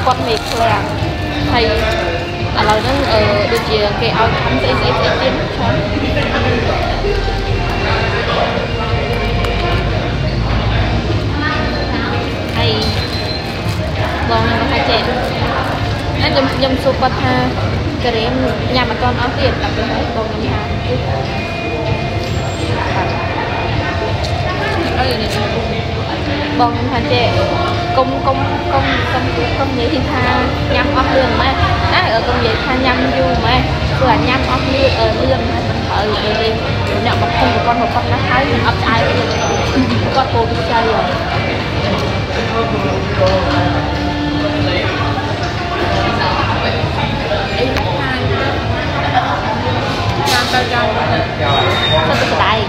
con mệt thôi à thầy à lời nó được gì cái áo thắm dễ tiến cho hay vâng nó hay trẻ anh nhâm số con ha cái đấy nhà mà con áo tiền tập cái vâng nhâm ha bông hạt trẻ công nghệ thì tha nhâm ốc lương mà ở công nghệ tha nhâm du mà vừa nhâm ốc lương ở lương ở đây nhậu một con nó thấy ốc ai con cô đi chơi rồi sao đây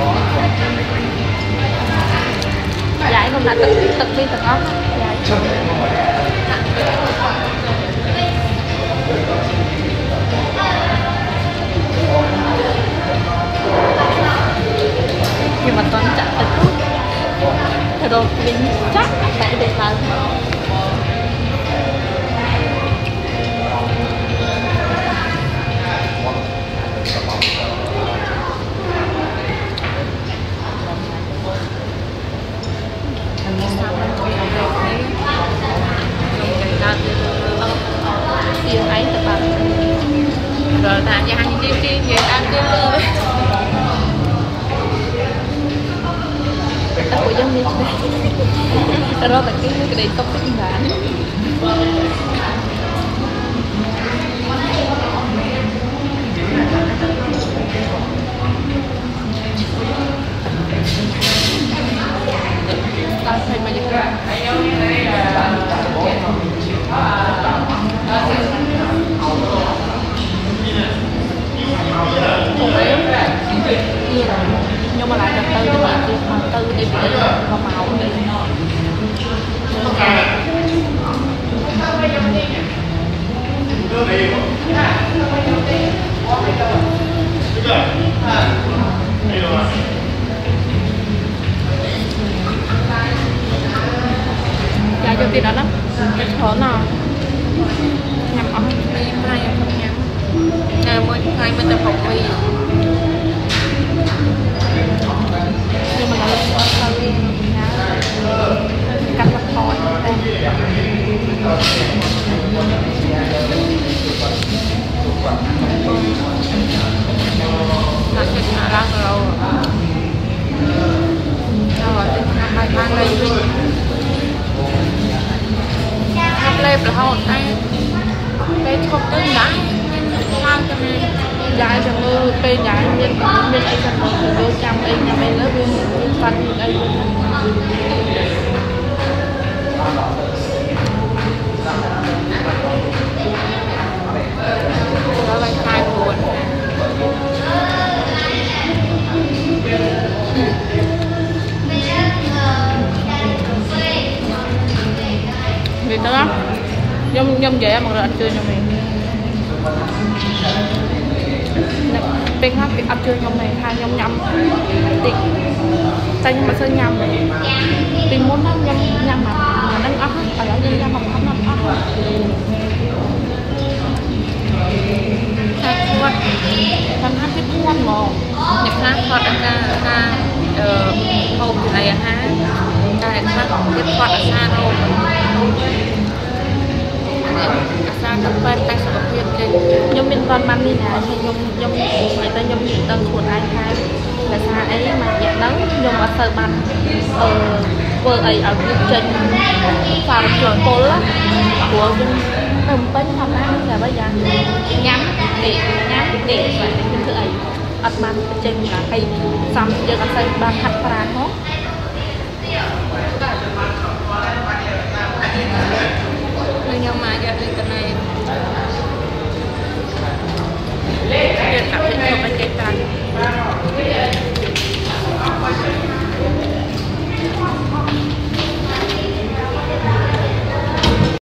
giải không là tự đi tự ốc nhưng mà toàn chặt tự chút thật rồi mình chắc phải để làm tiền ấy tập bạn rồi thằng nhà hàng chi về ăn cái ta của dân đi đó là cái này công thức bản thầy mà dịch ra nhưng mà lại đầu tư cho bạn việc đầu tư để bị vào màu đi dạ cho tiền đó lắm khó nào nhằm ở đi mai không nhắm mỗi ngày mình tập học mì nhưng mà nó hơi cắt lắc thôi nó chừng là lăng rồi rồi hai mang đây hấp lép là hồn tay cái không tới đá mang cho nên dài cho mưa pe dài nhân ai cần một từ đôi trăm ấy nhà mình lớp viên phân đây đó là hai buồn vì đó nhom vậy mà rồi anh chơi cho mình bên khác bị áp chơi nhom này hai nhom nhầm thì xanh mà sơn nhầm vì muốn nó nhầm mà đang áp ở đó đi ra mà không nằm áp hai khuôn thằng hát cái khuôn mồ nhập hát thoát ra hôm thì này ha cái khác cái thoát ở xa đâu xa tập quen tay sập viên cái nhom bên con bắn đi nè hay nhom người ta nhom tân của ai khai là xa ấy mà dạng nắng nhom ở sờ bắn vợ ấy ở bên trên phòng trường cô á của đồng bên phòng ăn là bây giờ nhắm để và cái thứ ấy ăn bắn trên là hay xong giờ có xây ba khăn ra hết